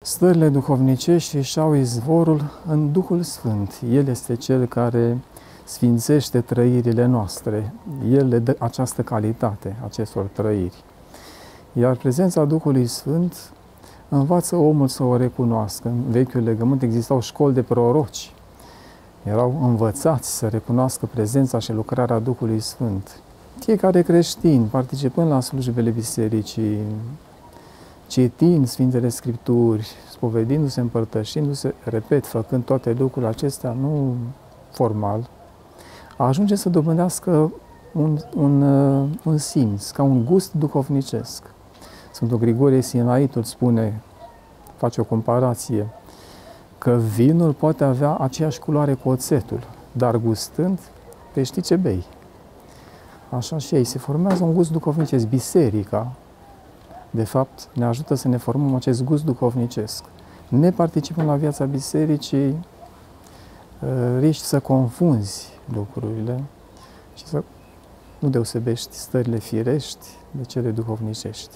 Stările duhovnicești își au izvorul în Duhul Sfânt. El este Cel care sfințește trăirile noastre. El le dă această calitate acestor trăiri. Iar prezența Duhului Sfânt învață omul să o recunoască. În Vechiul Legământ existau școli de proroci. Erau învățați să recunoască prezența și lucrarea Duhului Sfânt. Fiecare creștin, participând la slujbele bisericii, citind Sfintele Scripturi, spovedindu-se, împărtășindu-se, repet, făcând toate lucrurile acestea, nu formal, ajunge să dobândească un simț, ca un gust duhovnicesc. Sfântul Grigorie Sinaitul spune, face o comparație, că vinul poate avea aceeași culoare cu oțetul, dar gustând, te știi ce bei. Așa și ei, se formează un gust duhovnicesc. Biserica, de fapt, ne ajută să ne formăm acest gust duhovnicesc. Ne participăm la viața bisericii, riști să confunzi lucrurile și să nu deosebești stările firești de cele duhovnicești.